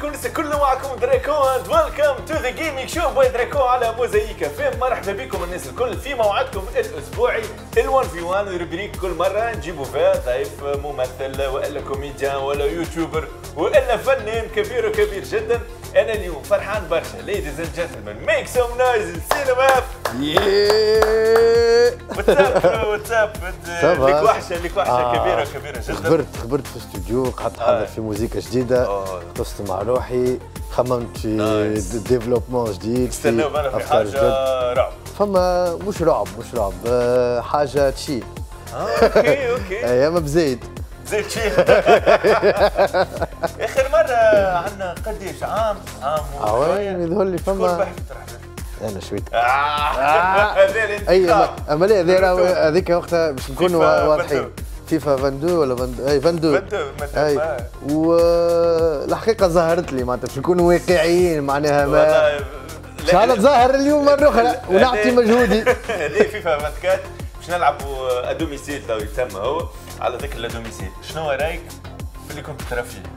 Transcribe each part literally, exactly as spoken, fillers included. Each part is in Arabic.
تونس كله معكم دريكو اند ويلكم تو ذا جيمنج شو باي دريكو على موزايك فيم. مرحبا بكم الناس الكل في موعدكم الاسبوعي ال1 في واحد ريبريك كل مره نجيبوا فيها ضيف ممثل والا كوميديان ولا يوتيوبر والا فنان كبير وكبير جدا. انا اليوم فرحان برشا ليديز اند جنتلمان ميك سم نويز السينما. واتساب واتساب ليك وحشه ليك وحشه كبيره كبيره جدا. خبرت خبرت في استوديو قعدت حاضر في موسيقى جديده قصت مع روحي خممت في ديفلوبمون جديد استناو انا في حاجه رعب فما مش رعب مش رعب حاجه تشيل اوكي اوكي ايام بزيد زيد تشيل. اخر مره عندنا قديش عام عام وين يظهر لي فما انا شويت اي اما لا هذيك وقتها باش نكونوا واضحين فيفا اثنين وعشرين ولا اي اثنين وعشرين اي والحقيقه ظهرت لي معناتها باش نكونوا واقعيين معناها ما ان شاء الله تظاهر اليوم مره اخرى ونعطي مجهودي. هذه فيفا أربعة وعشرين باش نلعبوا ادوميسيل تو يتسمى هو على ذاك الادوميسيل. شنو رايك في اللي كنت ترى فيه؟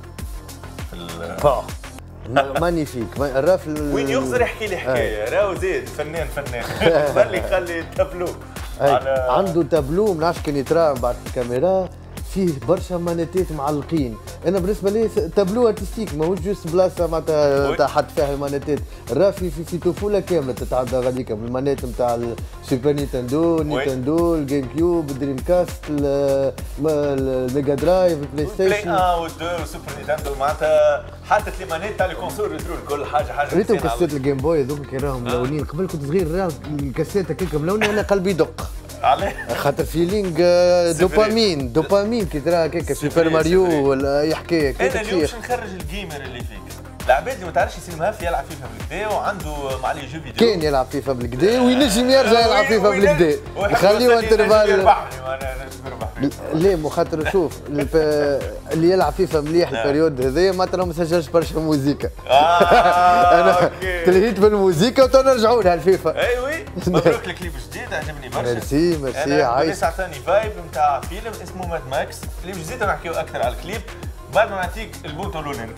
في مانيفيك الراف وين يغزر يحكي لي حكايه راهو زيد فنان فنان خلي خلي تابلو على عنده تابلو ما نعرفش كان يترى بعد الكاميرا فيه برشا مانيتات معلقين. انا بالنسبه لي تابلو ارتستيك ماهوش جوست بلاصه معناتها تاع حط فيها المانيتات. الراه في في, في طفوله كامله تتعدى غاديك بالمانيت نتاع السوبر نينتندو نينتندو الجيم كيوب الدريم كاست الميجا درايف البلاي ستيشن بلاي واحد و2 والسوبر نينتندو معناتها حطت لي مانيت تاع لي كونسول ريترو كل حاجه حاجه. ريتو كاسيت الجيم بوي هذوك كي راهم ملونين قبل كنت صغير راه الكاسيت هكاك ملوني انا قلبي يدق عليه خاطر فيلينغ دوبامين دوبامين كي ترى هكاك سوبر ماريو ولا اي حكايه. انا اليوم باش نخرج الجيمر اللي فيك العباد اللي ما تعرفش يسلم هاف يلعب فيفا بالكدا وعنده مع لي جو فيديو كان يلعب فيفا بالكدا وينجم يرجع يلعب فيفا بالكدا يخليه انترفال. ليه مو خاطر شوف اللي يلعب فيفا مليح البريود هذايا معناتها ما سجلش برشا موزيكا. انا تلهيت بالموزيكا وتو نرجعوا لها الفيفا. اي وي مبروك الكليب الجديد عجبني برشا. ميرسي ميرسي عايش. الناس عطاني فايب نتاع فيلم اسمه ماد ماكس. اللي مش زيد نحكيو اكثر على الكليب بعد ما نعطيك البوطو الاولاني.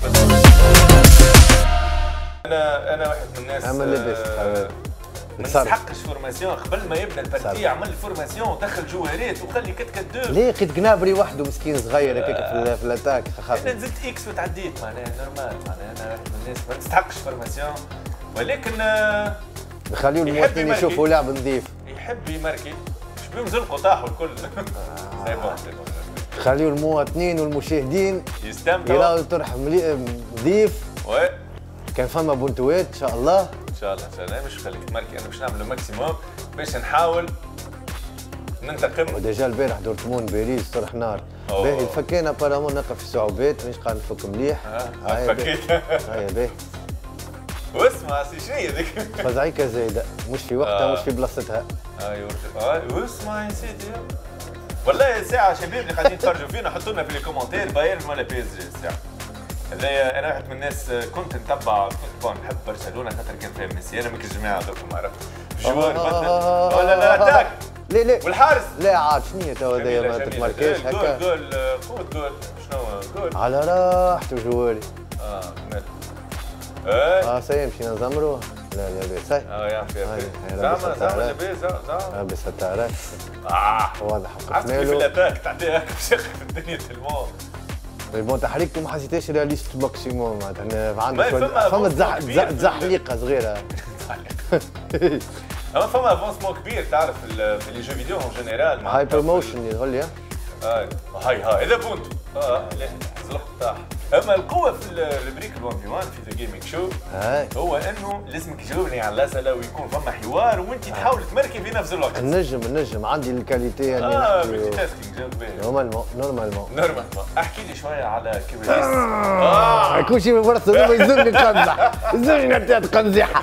انا انا واحد من الناس اما لبست ما نستحقش فورماسيون قبل ما يبدا البارتي عمل فورماسيون ودخل جوهرات وخلي كت كت دو. ليه لقيت قنابري وحده مسكين صغير هكاك في في الاتاك خاف. انا نزلت اكس وتعديت معناها نورمال معناها انا واحد من الناس ما نستحقش فورماسيون ولكن نخليو المواطنين يشوفوا لعب نظيف. يحب يماركي مش بيهم زلقوا طاحوا الكل. سي بون سي بون خليو المواطنين والمشاهدين يستمتعوا يراو طرح نظيف. وي كان فما بونتوات ان شاء الله ان شاء الله ان شاء الله. مش خليك تماركي انا باش نعمل الماكسيموم باش نحاول ننتقم. وديجا البارح دورتموند باريس طرح نار باهي فكينا بارامون نقف في صعوبات مانيش قاعد نفك مليح. اه فكيت هيا باهي واسمع سي شنو هذيك فزعيكه زايده مش في وقتها آه. مش في بلاصتها. اي اه واسمع يا سيدي والله ساعه شباب اللي قاعدين يتفرجوا فينا حطوا لنا في لي كومونتير بايرن ولا بي اس جي الساعه هذايا. انا واحد من الناس كنت نتبع كنت نحب برشلونه خاطر كان فيها ميسي. انا من الجماعه هذوك ما عرفت جوار بدل ولا لا اتاك لا لا والحارس لا عاد شنو تو هذايا ما تتماركاش هكا. جول جول قوة جول شنو جول على راحته جواري. اه كمل ايه اه سي مشينا نزمروا لا لا بس اه يا اخي زعما زعما لاباس زعما لاباس تعرف اه واضح عرفت كيف الاتاك تعطيه هكا باش يخف الدنيا تلمون. بون تحريكته ما حسيتهاش رياليست ماكسيموم معناتها عندك فما تزحليقه صغيره. اما فما افونسمون كبير تعرف في لي جو فيديو اون جينيرال هاي بروموشن يظهر لي. هاي هاي هاي هذا بونتو اه لا زلق طاح. اما القوه في الريبريك واحد في واحد في ذا جيمنج شو هو انه لازمك تجاوبني على الاسئله ويكون فما حوار وانت تحاول تمركي في نفس الوقت. النجم النجم عندي الكاليتي اني اه ملتي تاسكينج جاوب باهي نورمالمون نورمالمون نورمالمون. احكي لي شويه على كواليس. اه كل شيء من فرصه ما يلزمني نقنزح يلزمني نبدا تقنزحه.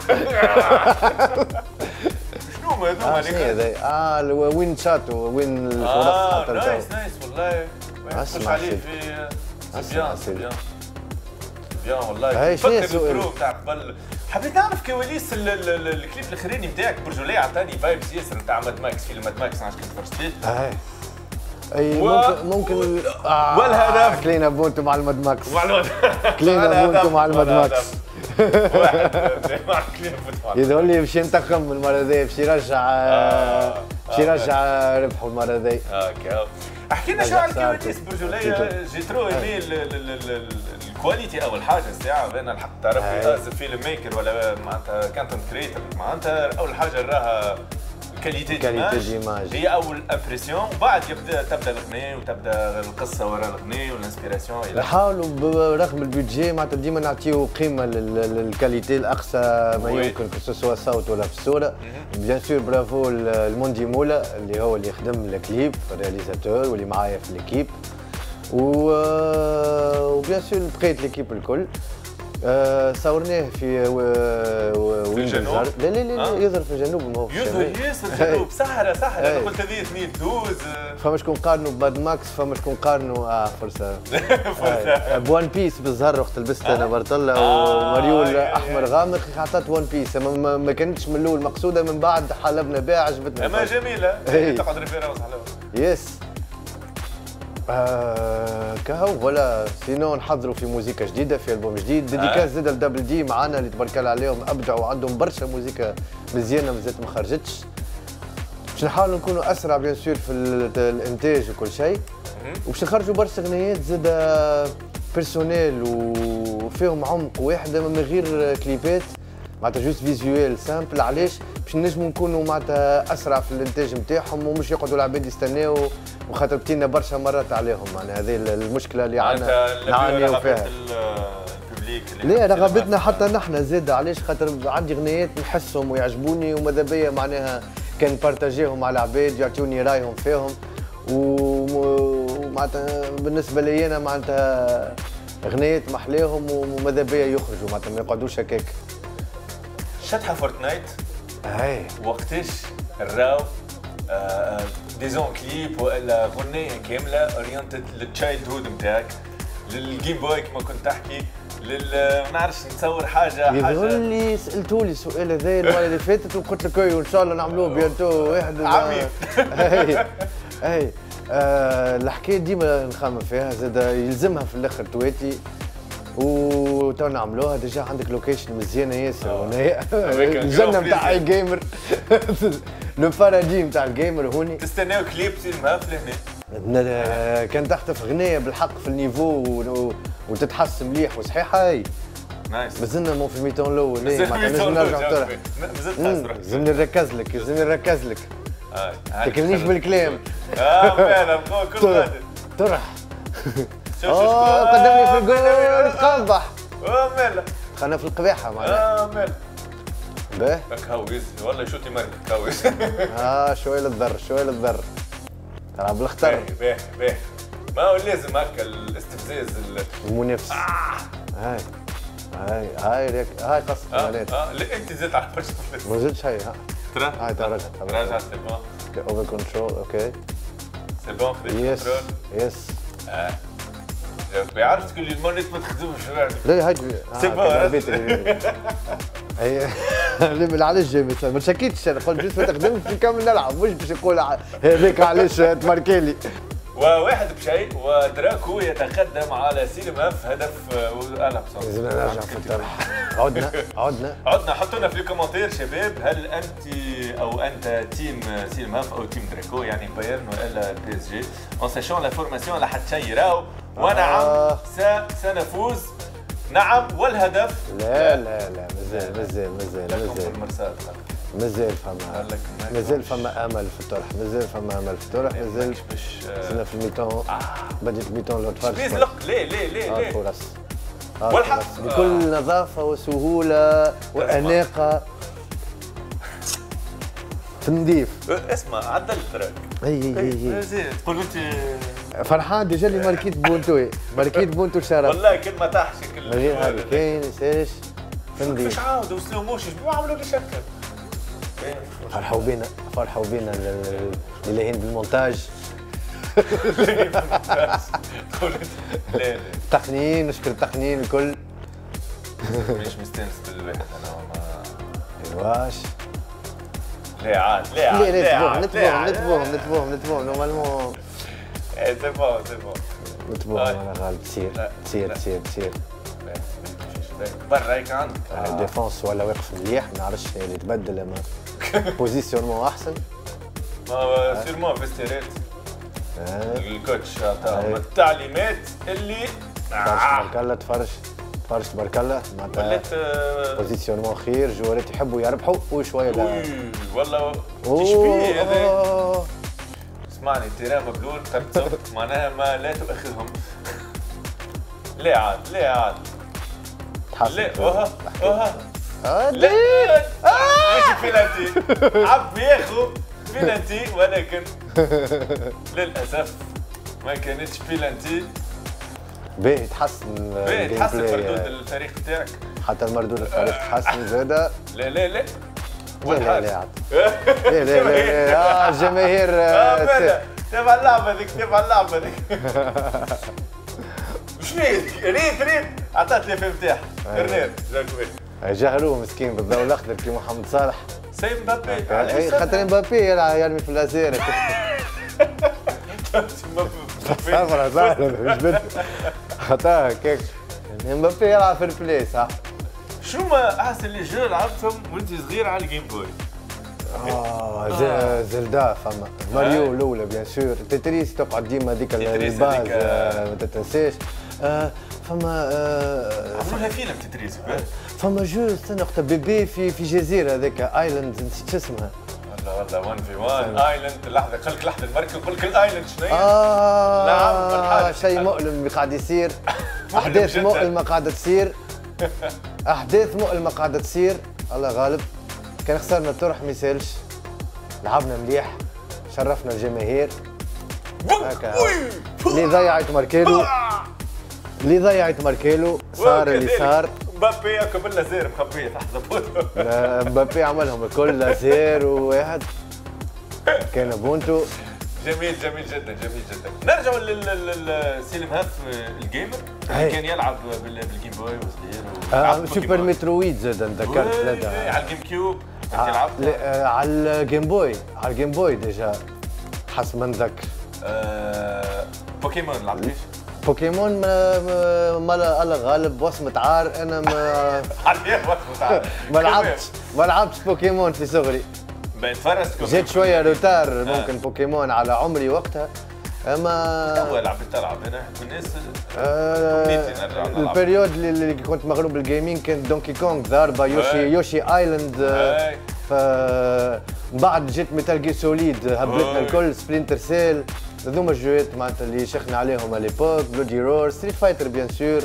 شنو هذوما شنو هذا؟ اه وين شات وين الفرص. اه نايس نايس والله مش عليه في بيان بيان بيان والله. فكر البرو تاع قبل حبيت نعرف كواليس الكليب الاخراني نتاعك برجوليه عطاني فايبس ياسر نتاع ماد ماكس فيلم ماد ماكس علاش كنت فرجت فيه. اه اي و... ممكن ممكن آه والهدف كلينا بونتو مع الماد ماكس مع كلينا بونتو مع الماد ماكس واحد مع كلينا بونتو يظهر لي باش ينتقم المره ذي باش يرجع باش يرجع ربحوا المره ذي. هكا احكي لنا شو على الكواليس برجوليه. جي ترو ايمي الكواليتي اول حاجه الساعه انا الحق تعرف في فيلم ميكر ولا معناتها كونتنت كريتور معناتها اول حاجه راها كاليتي ديماج هي اول امبرسيون وبعد يبدا تبدا الاغنيه وتبدا القصه وراء الاغنيه والانسبيراسيون. نحاولوا رغم البيدجي معناتها ديما نعطيو قيمه للكاليتي الاقصى ما يمكن كو سوا صوت ولا في الصوره. بيان سور برافو الموندي مولا اللي هو اللي يخدم الكليب الرياليزاتور واللي معايا في ليكيب وبيان سور بقيت ليكيب الكل. آه صورناه في في الجنوب؟ لا لا لا آه. يظهر في الجنوب ما هو في الشمال. يظهر ياسر الجنوب صحراء صحراء قلت هذه اثنين دوز. فما شكون قارنوا باد ماكس فما شكون قارنوا اه فرصه فرصه بوان بيس بالزهر وقت لبست انا برطله آه. ومريول آه. احمر غامق عطات وان بيس ما, ما كانتش من الاول مقصوده من بعد حلبنا بها عجبتنا. اما جميله تقعد ريفيرا وصحلوها يس آه كهو ولا سينو نحضروا في موسيقى جديده في البوم جديد ديديكاس زاد الدبل دي معانا اللي تبارك الله عليهم ابدعوا وعندهم برشا موسيقى مزيانه مازالت ما خرجتش. باش نحاولوا نكونوا اسرع بيان سور في الانتاج وكل شيء وباش نخرجوا برشا اغنيات زاد بيرسونيل وفيهم عمق واحده من غير كليبات معناتها جوست فيزيوال سامبل. علاش باش نجموا نكونوا معناتها اسرع في الانتاج نتاعهم ومش يقعدوا العباد يستناو وخاطر بتينا برشا مرات عليهم. معناها هذه المشكله اللي عندنا نعانيو فيها. لا رغبتنا حتى نحن زاد علاش خاطر عندي اغنيات نحسهم ويعجبوني وماذا بيا معناها كان بارتاجيهم على العباد يعطوني رايهم فيهم ومعناتها بالنسبه لي انا معناتها اغنيات محلاهم وماذا بيا يخرجوا معناتها ما يقعدوش هكاك. شطحه فورتنايت اي وقتاش الراو آه ديزون كليب ولا غنية كاملة اورينتد للتشايلد هود نتاعك للجيم بوي كما كنت تحكي لل ما نعرفش نتصور حاجة حاجة يقول لي سألتولي السؤال هذا المرة اللي فاتت وقلت لك اي وان شاء الله نعملوه بيانتو واحد عميق. اي اي آه الحكاية ديما نخمم فيها زاد يلزمها في الاخر تواتي وتو نعملوها ديجا عندك لوكيشن مزيانه ياسر هنا الجنه نتاع اي جيمر لو بارادي نتاع الجيمر هوني. تستناو كليب سينما في لهنا كان تحت في غنيه بالحق في النيفو وتتحس مليح وصحيحه هاي نايس. مازلنا مو في الميتون الاول ليه ما كناش نرجع طرح لازمني نركز لك لازمني نركز لك ما تكلمنيش بالكلام. اه فعلا كل غادي طرح اه قدمني في الجول تقبح اه مالا خلينا في القباحه معناها اه مالا باهي كهويز والله شوتي ماركت كهويز اه شويه للضر شويه للضر ترى بالخطر باهي باهي ما هو لازم هكا الاستفزاز المنافس هاي هاي هاي ريك هاي قصة مالات اه لا انت زدت على برشا ما زدتش هاي ها ترى هاي ترى راجع سي بون اوفر كنترول اوكي سي بون فري كنترول يس اه بيعرف تقول لي المونيت ما تخدمش لا هاي سي بون هي علاش جاي ما شكيتش انا قلت جيت ما تخدمش نكمل نلعب مش باش نقول هذاك علاش تماركيلي. وواحد بشيء ودراكو يتقدم على سينما في هدف انا بصراحه لازم نرجع في الطرح. عدنا عدنا عدنا حطوا لنا في الكومنتير شباب هل انت او انت تيم سينما او تيم دراكو يعني بايرن ولا بي اس جي اون ساشون لا فورماسيون لا حتى شيء راهو ونعم آه. سنفوز نعم والهدف لا لا لا مازال مازال مازال مازال مازال فما مازال فما امل في الطرح مازال فما امل في الطرح مازال زلنا في الميتون بديت الميتون لو تفرج ليه ليه ليه ليه فرص والحق بكل نظافه وسهوله واناقه تنظيف. اسمع عدل التراك اي اي اي تقول انت فرحان ديجا اللي ماركيت بونتو ماركيت بونتو شرف والله كلمه تحشي كل غير هذه كاين ايش تنظيف مش عاودوا سلو موشن ما عملوا لي شكل فرحوا بينا فرحوا بينا اللي لاهين بالمونتاج التقنيين نشكر التقنيين الكل مش مستانس بالواحد انا ما واش لا عاد لا عاد لا نتبوهم نتبوهم نتبوهم نتبوهم نتبوهم نورمالمون ايه سي بون سي بون نتبوها انا غالب تصير تصير تصير تصير برا هيك عندك ديفونس ولا واقف مليح ما نعرفش اللي تبدل اما بوزيسيونمون احسن ما سيرمون فيستيريت الكوتش عطاهم التعليمات اللي تبارك الله تفرج تفرج تبارك الله معناتها بوزيسيونمون خير جوارات يحبوا يربحوا وشويه لا والله تشبيه هذا اسمعني تيران مبلول ترتزق معناها ما لا تؤخذهم لا عاد لا عاد لا اوها اوها لا ماشي بينالتي عب ياخذ بينالتي ولكن للاسف ما كانتش بينالتي باهي تحسن باهي تحسن مردود الفريق تاعك حتى المردود الفريق تحسن زاده لا لا لا لا لا لا لا لا لا الجماهير تابع اللعبه ذيك تابع اللعبه ذيك شنو ريت ريت عطات لي في مفتاح رنير جهلوه مسكين بالضوء الاخضر كي محمد صالح سي مبابي اي خاطر مبابي يرمي في اللازير صبر صح مش بد خطا هكاك مبابي يلعب في البلاي صح شو ما احسن اللي جو لعبتهم وانت صغير على الجيم بوي؟ اه زلدا فما ماريو الاولى بيان سور تتريس تقعد ديما هذيك الباز ما تتنساش فما عملوا لها فيلم تتريس فما جو استنى وقتها بيبي في في جزيره هذاك ايلاند نسيت شو اسمها والله والله واحد في واحد ايلاند لحظه قلك لحظه المركب قلك الايلاند شنو هي؟ اه نعم شيء مؤلم قاعد يصير احداث مؤلمه قاعده تصير احداث مؤلمه قاعده تصير الله غالب كان خسرنا الطرح ما يسالش لعبنا مليح شرفنا الجماهير هكا اللي ضيعت ماركيلو اللي ضيعت ماركيلو صار اللي صار مبابي قبل لازير مخبيه تحت زبوطه لا مبابي عملهم الكل لازير وواحد كان بونتو جميل جميل جدا جميل جدا نرجع للسيلم هاف الجيمر اللي كان يلعب بالجيم بوي وصغير اه سوبر مترويد زاد نذكرت ثلاثه على الجيم كيوب كنت يلعب على الجيم بوي على الجيم بوي ديجا حسب ما نتذكر بوكيمون لعبتيش؟ بوكيمون ما ما الله غالب وصمة عار انا ما عليه وصمة عار ما لعبتش ما لعبتش بوكيمون في صغري بين فرست جيت شويه روتار ممكن آه. بوكيمون على عمري وقتها اما تو لعبت تلعب انا من الناس آه البريود اللي كنت مغلوب بالجيمنج كانت دونكي كونغ ضاربه يوشي آه. يوشي ايلاند آه. ف من بعد جيت ميتال جير سوليد هبلتنا الكل سبلينتر سيل هذوما الجوات معناتها اللي شيخنا عليهم على ليبوك بلودي رور ستريت فايتر بيان سور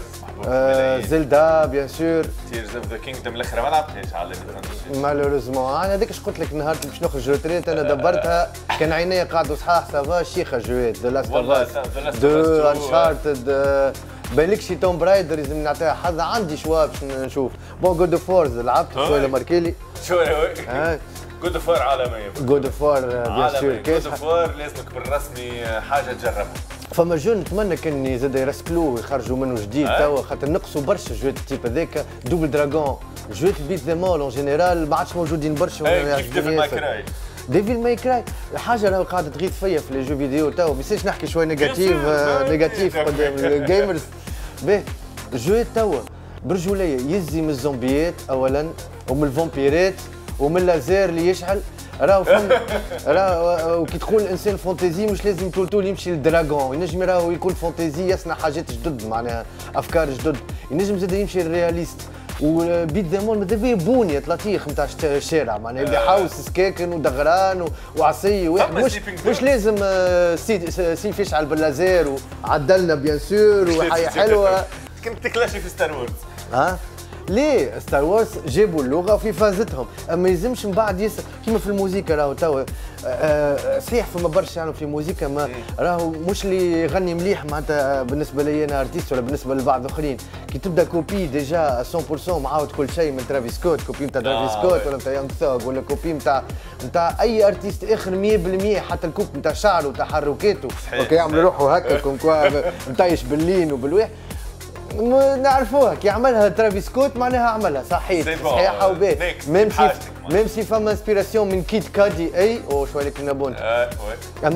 زلدا بيان سور تيرز اوف ذا كينجدم الاخرى ما لعبتهاش على مالوريزمون انا هذيك قلت لك النهار اللي باش نخرج روتريت انا دبرتها كان عينيا قاعدوا صحاح سافا شيخه جوات ذا لاست اوف اس دو انشارتد بالك شي توم برايدر لازم نعطيها حظ عندي شوا باش نشوف بون جود اوف وورز لعبت شويه ماركيلي شويه جود اوف وور عالميه جود اوف وور بيان سور جود اوف وور لازمك بالرسمي حاجه تجربها فما جو نتمنى كان يزيد يرسكلوه ويخرجوا منه جديد توا خاطر نقصوا برشا جوات التيب هذاك دوبل دراغون جوات البيت ذا مول اون جينيرال ما عادش موجودين برشا كيف ديفل ماي كراي ديفل ماي كراي حاجه راهو قاعده تغيظ فيا في لي جو فيديو توا ما يصيرش نحكي شويه نيجاتيف نيجاتيف قدام الجيمرز باهي جوات توا برجوليه يزي من الزومبيات اولا ومن الفامبيرات ومن اللازير اللي يشعل راهو فهم راهو كي تقول الانسان فانتازي مش لازم طول طول يمشي للدراغون ينجم راهو يكون فانتازي يصنع حاجات جدد معناها افكار جدد ينجم زاد يمشي للرياليست وبيت ذا مول ماذا بيه بونيه تلاطيخ نتاع الشارع معناها يبدا حاوس سكاكن ودغران وعصي مش مش لازم سيف يشعل باللازير وعدلنا بيان سور وحياه حلوه كنت تكلاشي في ستار وورز ها ليه ستار وورز جابوا اللغه في فازتهم اما يلزمش من بعد يس كيما في الموسيقى راهو توا صحيح فما برشا يعني في الموسيقى ما راهو مش اللي يغني مليح معناتها بالنسبه لي انا ارتيست ولا بالنسبه لبعض الاخرين كي تبدا كوبي ديجا مية بالمية معاود كل شيء من ترافيس سكوت كوبي نتاع ترافيس سكوت ولا نتاع يونغ ثوغ ولا كوبي نتاع نتاع اي ارتيست اخر مية بالمية حتى الكوب نتاع شعره وتحركاته اوكي يعمل روحه هكا كوم كوا مطيش باللين وبالواح نعرفوها كي يعملها ترافيس سكوت معناها عملها صحيح صحيحه وباهي ميم سي ميم سي فما انسبيراسيون من كيد كادي اي او شويه لك نابونت اما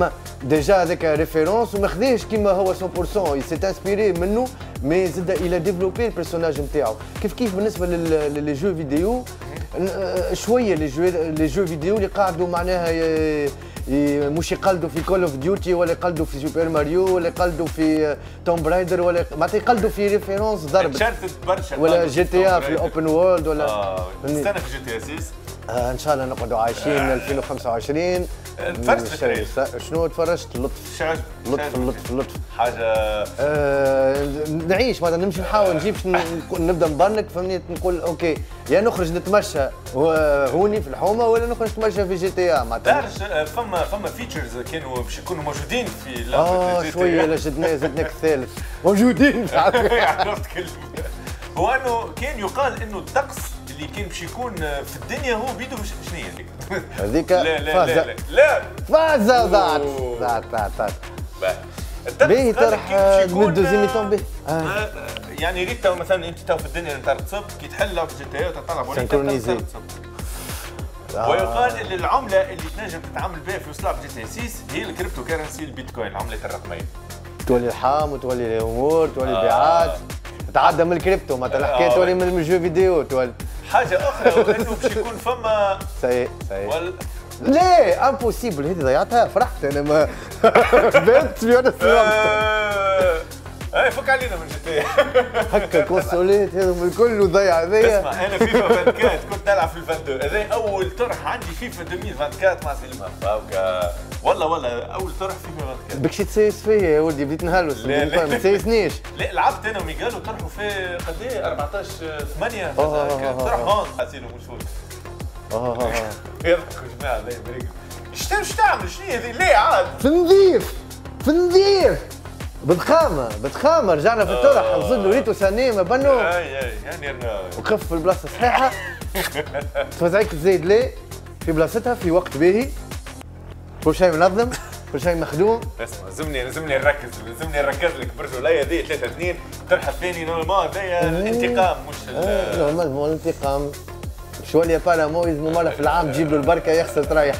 ديجا هذاك ريفيرونس وما خداش كيما هو مية بالمية سي انسبيري منه مي زاد الى ديفلوبي البيرسوناج نتاعو كيف كيف بالنسبه للي جو فيديو شويه لي جو لي جو فيديو اللي قاعدوا معناها مش يقلدوا في كول اوف ديوتي ولا يقلدوا في سوبر ماريو ولا يقلدوا في توم برايدر ولا معناتها يقلدوا في ريفيرونس ضرب برشا ولا جي تي اي في الاوبن وورلد ولا اه نستنى في جي تي اس آه ان شاء الله نقعدوا عايشين ألفين وخمسة وعشرين. تفرجت شنو تفرجت؟ لطف شعج لطف لطف لطف حاجه آه نعيش معناتها نمشي نحاول نجيب نبدا نبرنك فهمني نقول اوكي يا نخرج نتمشى هوني في الحومه ولا نخرج نتمشى في جي تي اي معناتها فما فما فيتشرز كانوا باش يكونوا موجودين في لعبه اه جي تي شويه لا زدنا زدناك الثالث موجودين عرفت كلمه هو انه كان يقال انه الطقس اللي كان باش يكون في الدنيا هو بيدو شنو هي هذيك؟ هذيك لا لا لا لا لا فازة ضاعت ضاعت ضاعت ضاعت باهي طرح من دوزيام طون به يعني ريت تو مثلا انت تو في الدنيا انت تصب كي تحل لعبه جي تي اي وتطلع سنكرونيزي ويقال ان العمله اللي تنجم تتعامل بها في وسط لعبه جي تي اي ستة هي الكريبتو كرنسي البيتكوين العملات الرقميه تولي الحام وتولي الامور تولي البيعات تعدى من الكريبتو معناتها الحكايه تولي من الجو فيديو تولي حاجه اخرى وانه باش يكون فما سي سي وال... لا امبوسيبل هذه ضيعتها فرحت انا ما بنت في انا اي فك علينا من جي تي هكا كونسوليت هذا الكل وضيع هذايا اسمع انا فيفا أربعة وعشرين كنت نلعب في الفان هذا اول طرح عندي فيفا ألفين وأربعة وعشرين مع سلمها فهمك والله والله اول طرح فيفا أربعة وعشرين بكش تسيس فيا يا ولدي بديت نهلوس ما تسيسنيش لا لعبت انا وميغال وطرحوا في قد ايه أربعطاش ثمانية طرح هون حاسينه مش فوت اه اه يضحكوا جماعه الله يبارك شنو ايش تعمل شنو هذه ليه عاد في نظيف في نظيف بضخامه بضخامه رجعنا في الطرح نزيد له ريتو سانيه ما بنو اي اي يعني انا وخف في البلاصه الصحيحه تفزعيك تزيد ليه في بلاصتها في وقت باهي كل شيء منظم كل شيء مخدوم اسمع لازمني لازمني نركز لازمني نركز لك برجوليه ذي ثلاثة اثنين طرحه الثاني نورمال هذايا الانتقام مش نورمال مو الانتقام شويه بارامو يلزموا مره في العام تجيب له البركه يغسل تريح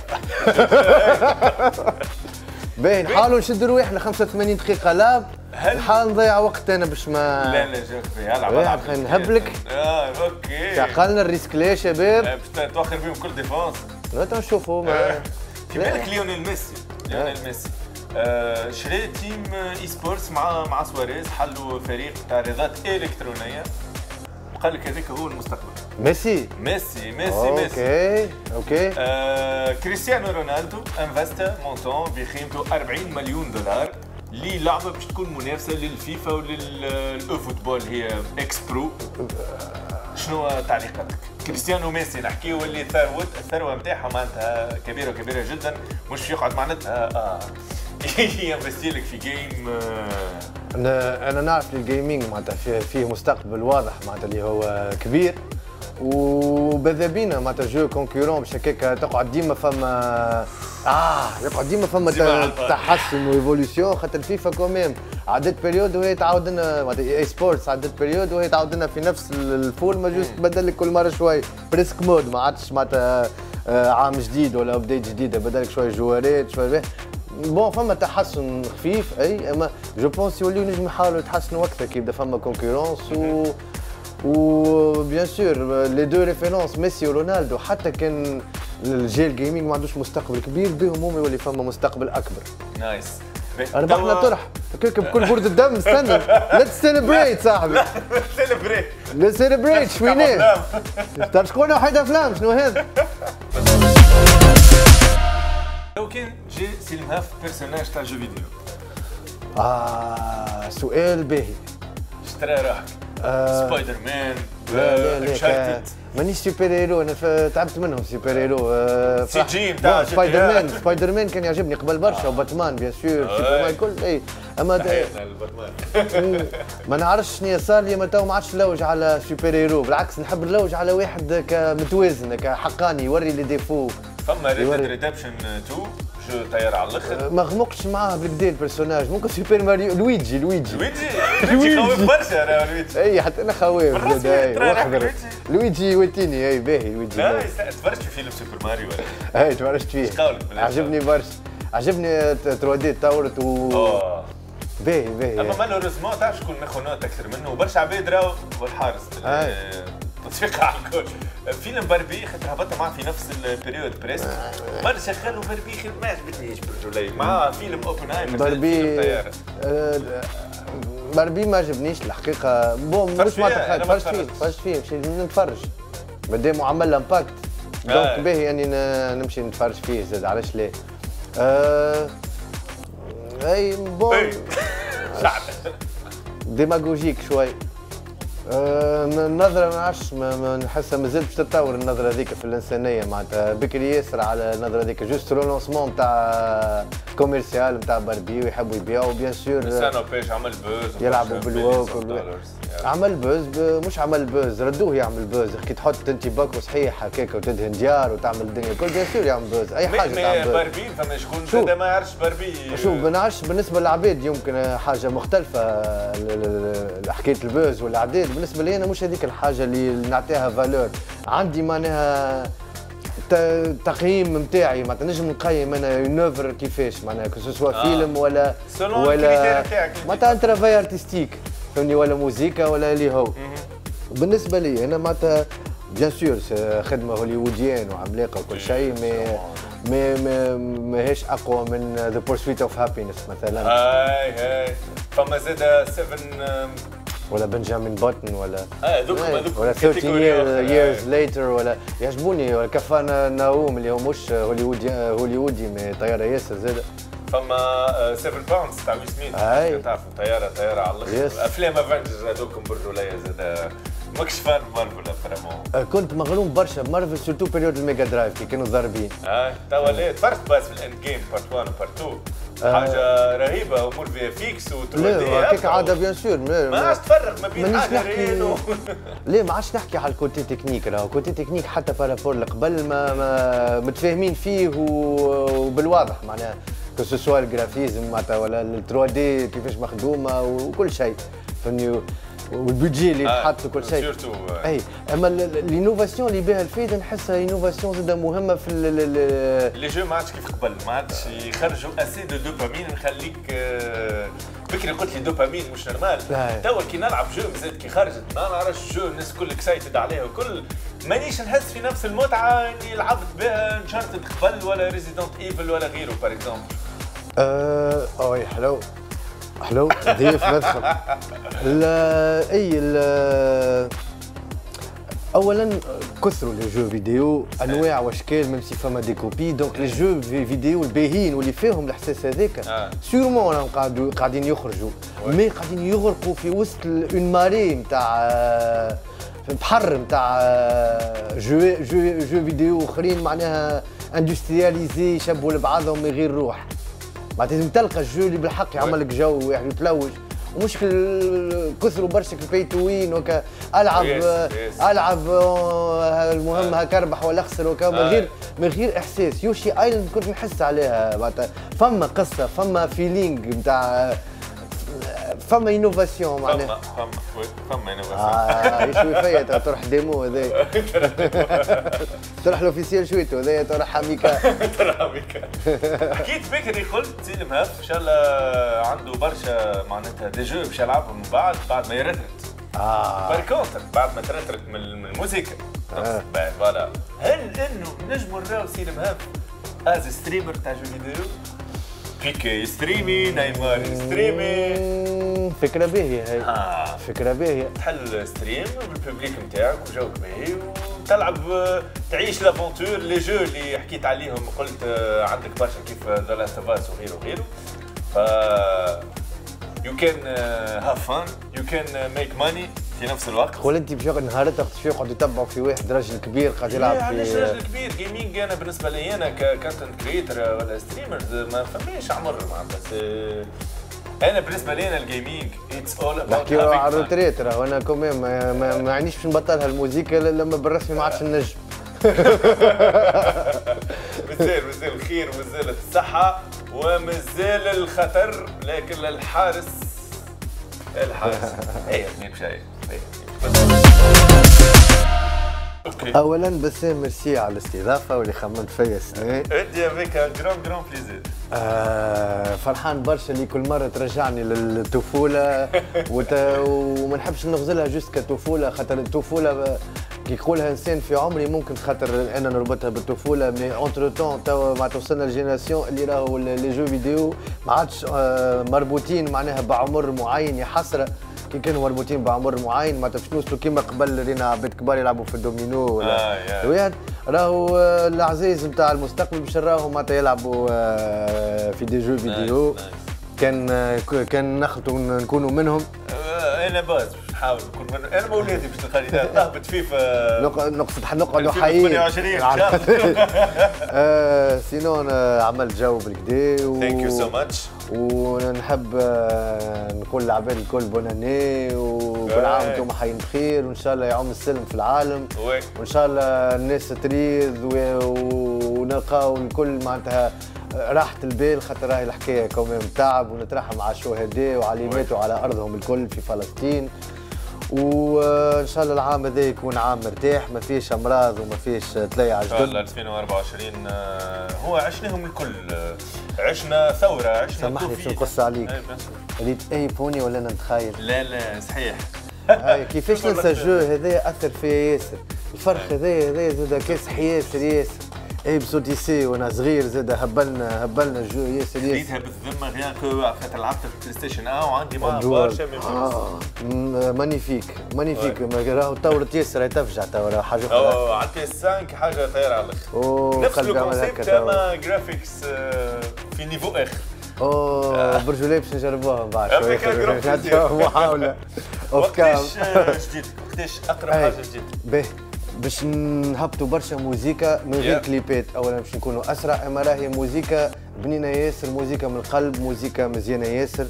باهي نحاولوا نشدوا رواحنا خمسة وثمانين دقيقه لاب نحاول نضيع وقت انا باش ما لا لا جاك فيها العب العب خلينا نهبلك اه اوكي عقلنا الريسك ليه شباب باش توخر بهم كل ديفونس لا نشوفوا ما في بالك ليونيل ميسي ليونيل ميسي آه شري تيم اي سبورتس مع مع سواريز حلوا فريق تاع رياضات الكترونيه وقال لك هذاك هو المستقبل ميسي ميسي ميسي أوكي. ميسي اوكي اوكي آه كريستيانو رونالدو انفستا مونتون بقيمته أربعين مليون دولار للعبه باش تكون منافسه للفيفا وللاو فوتبول هي اكس برو شنو تعليقاتك؟ كريستيانو ميسي نحكيو اللي ثروه الثروه نتاعها معناتها كبيره كبيره جدا مش يقعد معناتها اه ينفستي لك في جيم آه. انا انا نعرف الجيمنج معناتها فيه, فيه مستقبل واضح معناتها اللي هو كبير وبذا بينا معناتها جو كونكورون باش هكاك تقعد ديما فما اه يقعد ديما فما تحسن وايفوليسيون خاطر فيفا كوميم عدت بريود وهي تعاود لنا معناتها اي سبورتس عدت بريود وهي تعاود لنا في نفس الفول ما جوست تبدل لك كل مره شوي بريسك مود ما عادش معناتها عام جديد ولا ابديت جديده بدل لك شويه جوارات شويه بون فما تحسن خفيف اي اما جو بونس يوليو نجم يحاولوا يتحسنوا اكثر كي يبدا فما كونكورونس و و بيان سور لي دو ريفيرونس ميسي ورونالدو حتى كان الجيل جيمنج ما عندوش مستقبل كبير بهم هما يولي فما مستقبل اكبر. نايس. ربحنا طرح هكاك بكل برد الدم استنى ليتس سيلبريت صاحبي. سيلبريت. ليتس سيلبريت شويناه. تعرف شكون واحد افلام شنو هذا؟ لو كان جي سلمها في بيرسوناج تاع جو فيديو. اه سؤال باهي. اشترى روحك. آه سبايدر مان لا لا لا مانيش سوبر هيرو انا تعبت منهم سوبر هيرو آه سي جي نتاع سبايدر مان سبايدر مان كان يعجبني قبل برشا وباتمان بيان سور سوبر مان الكل اي اما ما نعرفش شنو صار لي ما تو ما عادش نلوج على سوبر هيرو بالعكس نحب نلوج على واحد كمتوازن كحقاني يوري لي ديفو. فما ريد ريدمشن تو جو طير على الاخر ما غمقتش معاه بالكدا البيرسوناج ممكن سوبر ماريو لويجي لويجي لويجي لويجي خوف برشا انا لويجي اي حتى انا خواف واخضر لويجي ويتيني اي باهي لويجي لا تفرجت في فيلم سوبر ماريو ولا اي تفرجت فيه عجبني برشا عجبني ثري دي تطورت و باهي باهي. اما مالوريزمون تعرف شكون ميخونوت اكثر منه وبرشا عباد راهو والحارس تصفيق على الكل. فيلم باربي خاطر هبطت معاه في نفس البريود بريسك برشا خلوا باربي ما عجبتنيش برجولي مع فيلم اوبنهايمر باربي باربي ما عجبنيش الحقيقه. بون مش معناتها تفرجت فيه تفرجت فيه مشي نتفرج مادام عمل امباكت دونك باهي يعني نمشي نتفرج فيه زاد علاش لا. أه اي بون شعب ديماغوجيك شوي. أه النظرة ما نعرفش نحسها مازال باش تتطور النظرة هذيك في الإنسانية معناتها بكري ياسر على النظرة هذيك جوست رولونسمون نتاع كوميرسيال نتاع باربي ويحبوا يبيعوا بيان سور. سانو بيش عمل بوز يلعبوا بالواو عمل بوز مش عمل بوز ردوه يعمل بوز كي تحط انت باكو صحيح هكاك وتدهن ديار وتعمل الدنيا الكل بيان سور يعمل بوز اي حاجه تعمل بوز. باربي فما شكون زاد ما يعرفش باربي. شوف ما نعرفش بالنسبه للعباد يمكن حاجه مختلفه حكايه البوز والعداد. بالنسبه لي انا مش هذيك الحاجه اللي نعطيها فالور. عندي معناها التقييم نتاعي معناتها نجم نقيم انا نوفر كيفاش معناها كو سوا فيلم ولا ولا معناتها ان ترافاي ارتستيك فهمني ولا موسيقى ولا اللي هو. بالنسبه لي انا معناتها بيان سور خدمه هوليووديان وعملاقه وكل شيء مي ما ما ماهيش اقوى من ذا بورسويت اوف هابينس مثلا. هاي هاي فما زاد سبعة ولا بنجامين بوتن ولا اه هذوك هذوك ولا ثلاثين years later ولا يعجبوني ولا كفانا ناوم اللي هو مش هوليوودي هوليوودي مي طياره ياسر زاد. فما سبعة باوندز تاع ويل سميث تعرفوا طياره طياره على الاخر. افلام افنجرز هذوكم برجوليه زاد ماكش فان مارفل فريمون. كنت مغروم برشا بمارفل سورتو بيريود الميجا درايف كي كانوا ضاربين. اه توا لا تفرجت بس في الاند جيم بارت واحد وبارت اثنين حاجه رهيبه امور فيها فيكس و ثري دي. لا هكاك عاده بيان سور ما عادش تفرق ما بين حاجه و لا ما عادش نحكي على الكوتي تكنيك راهو كوتي تكنيك حتى بارابور اللي قبل ما, ما متفاهمين فيه وبالواضح معناها كو سوا الجرافيزم معناتها ولا ال ثري دي كيفاش مخدومه وكل شيء فهمني والبودجي اللي تحط وكل شيء. اي اما الانوفاسيون اللي بها الفايده نحسها انوفاسيون زاده مهمه في لي جو ما عادش كيف قبل ما عادش يخرجوا اسي دو دوبامين نخليك بكري قلت لي دوبامين مش نورمال. توا كي نلعب جو زاد كي خرجت ما نعرفش جو الناس الكل اكسايتد عليها وكل مانيش نحس في نفس المتعه اللي لعبت بها انشارتد قبل ولا ريزيدنت ايفل ولا غيره باغ اكزومبل. اه اوي حلو حلو ضيف ندخل اي اولا كثروا لي جو فيديو انواع واشكال ميم سي فما دي كوبي دونك لي جو فيديو الباهيين واللي فيهم الاحساس هذاك سيرمون راهم قاعدين قاعدين يخرجوا مي قاعدين يغرقوا في وسط اون ماري نتاع بحر نتاع جو جو جو فيديو اخرين معناها اندسترياليزي يشبهوا لبعضهم من غير روح. معناتها لازم تلقى الجو اللي بالحق يعمل لك جو واحد يتلوج ومشكل كثروا برشا البي تو وين وكا العب العب المهم هكا اربح ولا اخسر وكا من غير من غير احساس. يوشي ايلاند كنت نحس عليها معناتها فما قصه فما فيلينغ نتاع فما انوفاسيون معناها فما فما انوفاسيون. اه شوي فيا تروح ديمو هذايا تروح لوفيسيال شويتو هذايا تروح حميكا تروح حميكا. حكيت بكري قلت سيدي مهاب ان شاء الله عنده برشا معناتها دي جو باش يلعبهم من بعد بعد ما يرترت. اه بار كونتر بعد ما ترترت من الموسيقى. آه. فوالا هل انه نجموا نراو سيدي مهاب از ستريمر تاع جو فيديو؟ بيكي يستريمي نيمار يستريمي فكرة باهية هاي. آه. فكرة باهية تحل ستريم بالببليك نتاعك وجوك باهي وتلعب تعيش لافونتور لي جو اللي حكيت عليهم قلت عندك برشا كيف ذا لاست اوف اس وغيره وغيره. ف يو كان هاف فان يو كان ميك ماني في نفس الوقت. قول انت باش نهارات وقت شو يقعدوا يتبعوا في واحد راجل كبير قاعد يلعب في علاش راجل كبير جيمنج. انا بالنسبه لي انا ككونتنت كريتور ولا ستريمر ما فماش عمر معناتها انا بالنسبه لي انا الجيمنج اتس اول اباوت نحكيو على الروتريت راه انا كوميم ما, ما, ما يعنيش باش نبطلها الموسيقى لما بالرسمي ما عادش نجم. مازال مازال الخير ومازال الصحه ومازال الخطر لكن الحارس الحارس هي اثنين شيء اولا بسام ميرسي على الاستضافه واللي خممت فيا سنه. ادي افيك جران جران بليزير. آه فرحان برشا اللي كل مره ترجعني للطفوله وت... وما نحبش نغزلها جوست كطفوله، خاطر الطفوله كي يقولها انسان في عمري ممكن خاطر انا نربطها بالطفوله، مي اونتر تون توا مع توصلنا الجينيراسيون اللي راهو لي جو فيديو ما عادش آه مربوطين معناها بعمر معين. يا حسره كي كانوا مربوطين بعمر معين ما باش نوصلوا كيما قبل رينا عباد كبار يلعبوا في الدومينو ولا آه واحد راهو العزيز نتاع المستقبل باش نراهم معناتها يلعبوا في دي جو فيديو. كان كان نخلطوا نكونوا منهم. انا باز نحاول نكون منهم، انا مولاتي باش نخلي نهبط فيفا نقصد نقعدوا حيين ثمانية وعشرين ان شاء الله. سينون عملت جو بالكدا. ثانك يو سو ماتش. ونحب نقول للعباد الكل بوناني وكل عام وانتم حيين بخير، وان شاء الله يعم السلم في العالم، وان شاء الله الناس تريض ونلقاو الكل معناتها راحة البال، خاطر راهي الحكايه كوميم تعب، ونترحم على الشهداء وعلى اللي ماتوا على ارضهم الكل في فلسطين. وان شاء الله العام هذا يكون عام مرتاح، ما فيش امراض وما فيش تليع جدد. ان شاء الله ألفين وأربعة وعشرين هو عشناهم الكل، عشنا ثوره، عشنا سامحني باش نقص عليك. ريت اي بوني ولا انا نتخيل؟ لا لا صحيح. كيفاش ننسى الجو هذايا اثر فيا ياسر، الفرق هذايا هذايا زاد كاسح ياسر ياسر. اي بسوديسي وانا صغير زاد هبلنا هبلنا الجو ياسر ياسر. خديتها بالذمه غير كو خاطر لعبت في البلاي ستيشن اه وعندي معاه برشا ميموريز. مانيفيك مانيفيك راهو طورت ياسر، هي تفجع توا راهو حاجه اخرى. اه على البي اس خمسة حاجه طايره على الاخر. نفس الكونسيبت اما جرافيكس في نيفو اخر. اوه برجولي باش نجربوها بعد شويه. محاوله. وقتاش جديد؟ وقتاش اقرب حاجه جديده؟ باهي باش نهبطوا برشا موزيكا من غير كليبات. اولا باش نكونوا اسرع، اما راهي موزيكا بنينه ياسر، موزيكا من القلب، موزيكا مزيانه ياسر.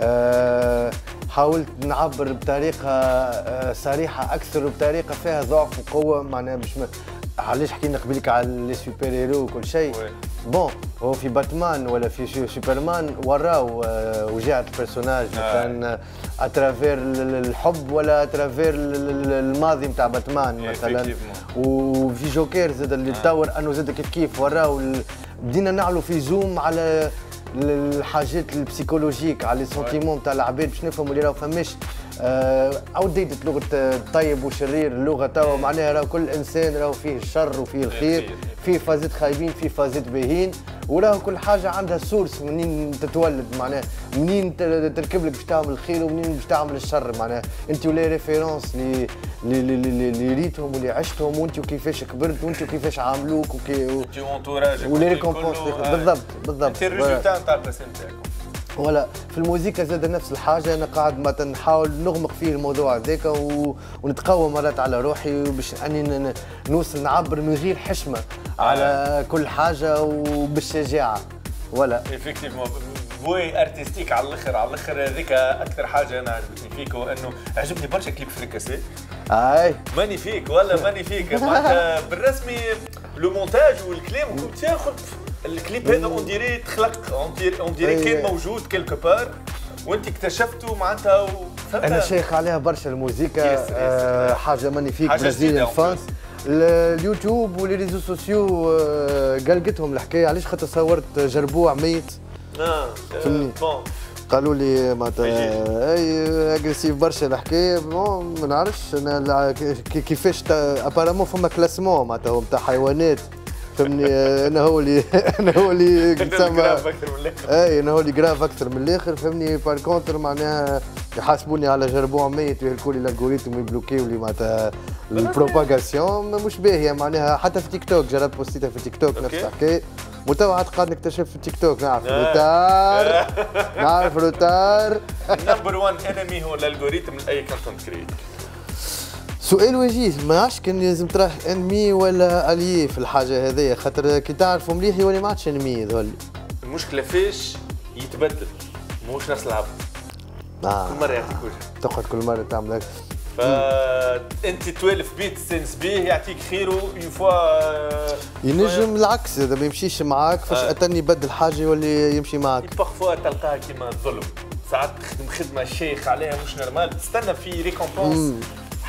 أه حاولت نعبر بطريقه أه صريحه اكثر وبطريقه فيها ضعف وقوه، معناها باش ما علاش حكينا قبيلك على لي سوبر هيرو وكل شيء. بون هو في باتمان ولا في سوبرمان وراو وجاعة البيرسوناج مثلا اترافير الحب ولا اترافير الماضي نتاع باتمان مثلا. وفي جوكير زاد اللي تطور انه زاد كيف كيف وراو بدينا نعلو في زوم على الحاجات البسيكولوجيك، على لي سونتيمون نتاع العباد باش نفهموا اللي راهو فماش اوتديتد لغه الطيب والشرير. اللغه توا معناها راهو كل انسان راهو فيه الشر وفيه الخير، فيه فازات خايبين فيه فازات باهين، وراهو كل حاجه عندها سورس منين تتولد، معناها منين تركب لك باش تعمل الخير ومنين باش تعمل الشر. معناها انت ولي ريفيرونس اللي اللي ريتهم واللي عشتهم وانت وكيفاش كبرت وانت وكيفاش عاملوك وكي ولي ريكومبونس. بالضبط بالضبط. انت الريزولتا نتاع الرسم تاعكم. ولا في الموسيقى زاد نفس الحاجه، انا قاعد مثلا نحاول نغمق فيه الموضوع هذاك و... ونتقوى مرات على روحي باش اني نوصل نعبر من غير حشمه على آه. كل حاجه وبالشجاعه. ولا ايفيكتيفمون بوي ارتستيك على الاخر على الاخر. هذيك اكثر حاجه انا عجبتني فيك، وانه عجبني برشا كليب فريكاسي. اي مانيفيك ولا مانيفيك معناتها بالرسمي لو مونتاج والكلام كنت تاخذ الكليب هذا اون ديري تخلق، اون ديري كان موجود كيلكو بار وانت اكتشفته معناتها. انا شيخ عليها برشا الموسيقى. آه حاجه مانيفيك برازيليان فانس. اليوتيوب ولي ريزو سوسيو آه قلقتهم الحكايه علاش خاطر صورت جربوع ميت. اه بون قالوا لي معناتها اي اجريسيف برشا الحكايه. بون ما نعرفش انا كيفاش ابارامون فما كلاسمون معناتها نتاع حيوانات فهمني. انا هو اللي انا هو اللي تسمى اي انا هو اللي جراف اكثر من الاخر فهمني. بار كونتر معناها يحاسبوني على جربوع ميت ويهلكوا لي الالغوريثم ويبلوكيو لي معناتها البروباغاسيون مش باهيه معناها. حتى في تيك توك جربت بوستيتها في تيك توك نفس الحكايه. وتوا عاد قاعد نكتشف في تيك توك نعرف روتار نعرف روتار. نمبر واحد انمي هو الالغوريثم لاي كونتنت كريتور. سؤال وجيه، ما عادش كان لازم تراه انمي ولا الي في الحاجه هذيا، خاطر كي تعرفوا مليح يولي ما عادش انمي هذول. المشكله فاش يتبدل ماهوش نفس العبد. آه. كل مره يعطيك وجه تقعد كل مره تعمل هكا. فانت توالف بيت تستانس بيه يعطيك خيره اون فوا. ينجم العكس اذا ما يمشيش معاك فاش اتني يبدل حاجه يولي يمشي معاك. بارفوا تلقاها كيما الظلم، ساعات تخدم خدمه شيخ عليها مش نورمال تستنى في ريكومبونس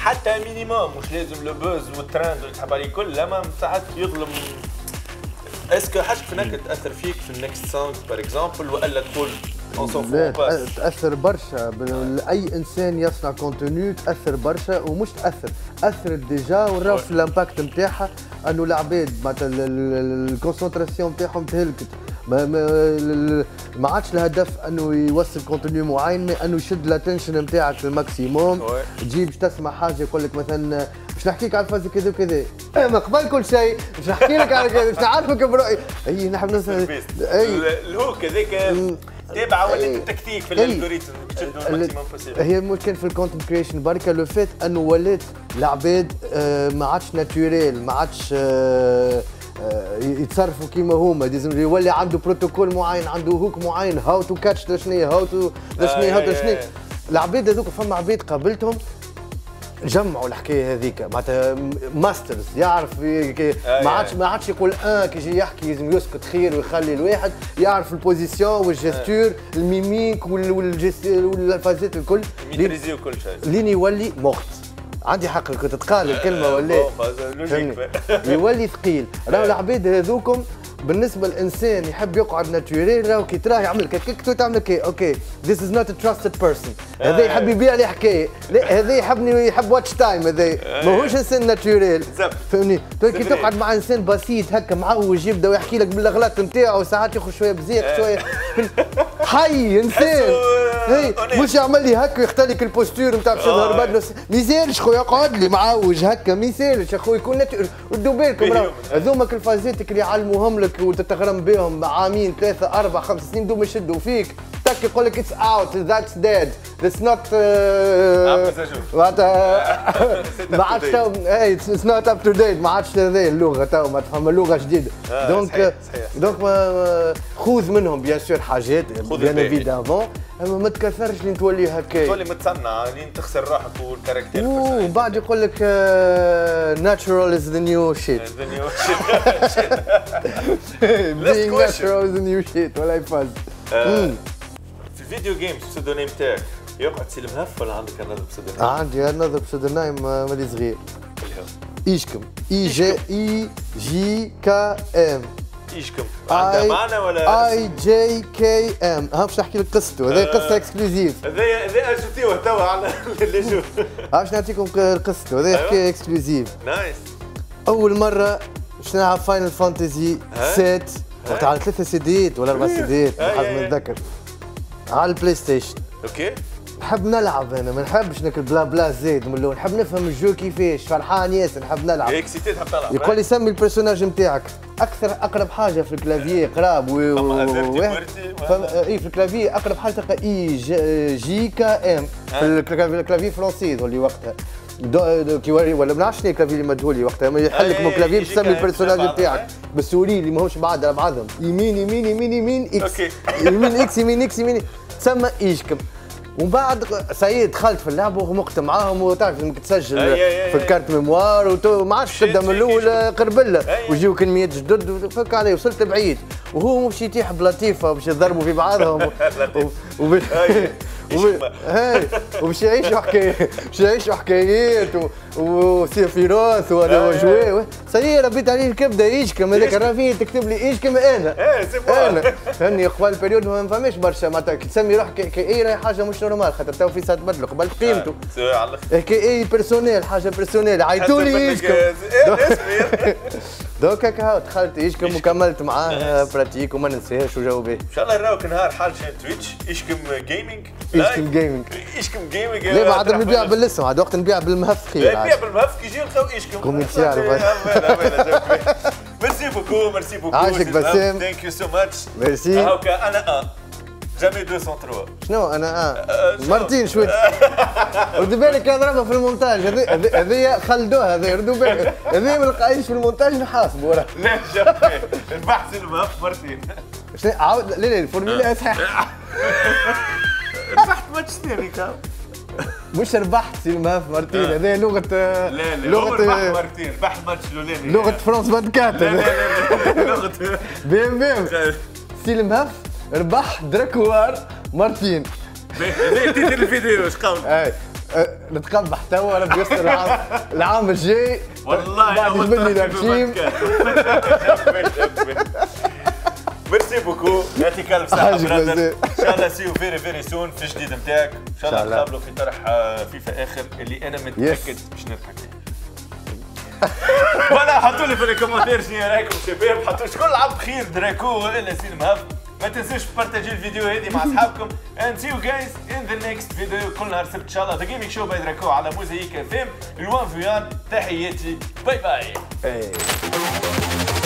حتى مينيموم مش لازم لو بوز والترند اللي تحب عليه كل لما ساعات يظلم. اسكو حاجه فينك تاثر فيك في النكست ساوند بار اكزومبل ولا تقول لا تاثر برشا اي انسان يصنع كونتوني تاثر برشا ومش تاثر اثرت ديجا ونراو في الامباكت نتاعها انه العباد معناتها الكونسنتراسيون نتاعهم تهلكت. ما ما, ما عادش الهدف انه يوصل كونتوني معين انه يشد الاتنشن نتاعك للماكسيموم. تجي باش تسمع حاجه يقول لك مثلا باش نحكي لك على الفازي كذا وكذا ما قبل كل شيء باش نحكي لك على كذا باش نعرفك برؤي اي نحب نسال اي الهوك هذاك تابعه ولا التكتيك في الالغوريثم باش تشدوا الماكسيموم بوسيبل. هي المشكل في الكونتنت كريشن بركه لو فات انه ولات العباد ما عادش ناتوريل ما عادش يتصرفوا كيما هما لازم يولي عنده بروتوكول معين عنده هوك معين هاو تو كاتش شنو هاو تو شنو هاو تو شنو. العباد هذوك فما عباد قابلتهم جمعوا الحكايه هذيك معناتها ماسترز يعرف ما عادش ما عادش يقول اه كي يجي يحكي لازم يسكت خير ويخلي الواحد يعرف البوزيسيون والجستور الميميك والفازات الكل يميتريزيو كل شيء لين يولي مخت. عندي حق كنت تقال الكلمه ولا يولي ثقيل. راهو العباد هذوكم بالنسبه للانسان يحب يقعد ناتوريل راهو كي تراه يعمل لك هكاك تعمل كي اوكي ذيس از نوت ا تراستد بيرسون. هذا يحب يبيع لي حكايه لا هذا يحبني يحب واتش تايم هذا ماهوش انسان ناتوريل فهمني. كي تقعد مع انسان بسيط هكا معوج يبدا يحكي لك بالاغلاط نتاعو ساعات ياخذ شويه بزيق شويه حي انسان هي مش يعمل لي هكا يختار لك البوستور نتاع باش يظهر بدله ما يسالش خويا يقعد لي معوج هكا ما يسالش اخويا يكون ردوا بالكم هذوما الفازاتك اللي يعلموهم لك وتتغرم بهم عامين ثلاثه اربع خمس سنين دوما يشدوا فيك تك يقول لك اتس اوت ذاتس ديد ذاتس نوت معناتها ما عادش تو اتس نوت اب تو ديت ما عادش هذه اللغه تو ما تفهم اللغه جديده. دونك دونك خذ منهم بيان سور حاجات بيان ايفيدامون اما ما تكثرش لين تولي هكا تولي متصنع لين تخسر روحك والكاركتير وبعد يقول لك ناتشورال از ذا نيو شيت ذا نيو شيت being natural is the new shit ولا يفاز. في الفيديو جيمز البسودونيم تاعك يقعد سي المهف ولا عندك انذر بسودونيم؟ عندي انذر بسودونيم مالي صغير اللي هو ايشكم اي جي اي جي كا ام ايشكم عندها معنى ولا اي جي كي ام ها باش نحكي لك قصته هذه قصه اكسكلوزيف هذا هذا اجوتيوه توا على اللي شوف ها باش نعطيكم قصته هذه حكايه اكسكلوزيف نايس. اول مره باش نلعب فاينل فانتزي سات وقت على ثلاثة سيديات ولا أربع سيديات حسب ما نتذكر على البلاي ستيشن. اوكي نحب نلعب انا ما نحبش ناكل بلا بلا زيد من الاول نحب نفهم الجو كيفاش فرحان ياسر نحب نلعب اكسيتي تحب تلعب يقول لي سمي البرسوناج نتاعك اكثر اقرب حاجه في الكلافيي قراب و اي في الكلافيي اقرب حاجه تلقى اي جي كا ام في الكلافيي فرونسي اللي وقتها كي ولا ما نعرفش شنو الكلافي اللي مدهولي وقتها ما يحل لك من الكلافي باش تسمي البرسوناج نتاعك بالسوري اللي ماهوش بعاد على بعضهم يمين يمين يمين يمين اكس يمين اكس يمين اكس يمين تسمى ايشكم. ومن بعد سيد دخلت في اللعبه وغمقت معاهم وتعرف انك تسجل في الكارت ميموار وما عادش تبدا من الاول قربله ويجيو كميات جدد وفك عليه وصلت بعيد وهو مش يتيح بلطيفه باش يضربوا في بعضهم وباش يعيشوا حكايات باش يعيشوا حكايات وسير فراس ولا جوي سي ربيت عليه الكبده ايشكم هذاك الرافي تكتب لي ايشكم انا انا فهمني قبل البريود ما فهمش برشا معناتها كي تسمي روحك كي اي راهي حاجه مش نورمال خاطر تو في ساعه تبدلوا قبل قيمته كي اي بيرسونيل حاجه بيرسونيل عيطوا لي ايشكم دوك هكا دخلت ايشكم وكملت معاه براتيك وما ننساهاش وجاو به. ان شاء الله نراوك نهار حال شان تويتش ايشكم جيمنج ايشكم جيمنج ايشكم جيمنج لا بعد نبيع بالاسم عاد وقت نبيع بالمهف خير نبيع بالمهف كي يجيو نلقاو ايشكم كوميرسيال ميرسي بوكو ميرسي بوكو عاشك بسام ثانك يو سو ماتش ميرسي هاكا انا اه جامي مئتين وثلاثة شنو انا اه مرتين شويه ردوا بالك اضربها في المونتاج هذه خلدوها هذه ردوا بالك هذه ما نلقايش في المونتاج نحاسبوا لا شوف البحث المهف مرتين شنو عاود لا لا الفورمولا صحيح ربحت ماتش ثاني كاو مش ربحت سي المهف مرتين هذه لغه لا لا لغه ربحت مرتين ربحت ماتش الاولاني لغه فرنسا فانتكات لا لا لا لغه بيم بيم سي المهف ربح دراكوار مرتين هذا تيتر الفيديو اش قول؟ اي نتقبح توا ربي يستر العام العام الجاي والله بعد يجبدني الهشيم. ميرسي بوكو، يعطيك الف صحة برادر. ان شاء الله سيو فيري فيري سون في الجديد نتاعك، ان شاء الله نتقابلوا في طرح فيفا اخر اللي انا متاكد باش نضحك فيه. ولا حطوا لي في الكومنتير شنو رايكم شباب، حطوا شكون لعب خير دراكو ولا سينم هاف. ما تنسوش تبارتاجيو الفيديو هذه مع اصحابكم and see you guys in the next video كل نهار سبت ان شاء الله. ذا جيمنج شو باي دراكو على موزايك اف ام الوان فيان. تحياتي باي باي.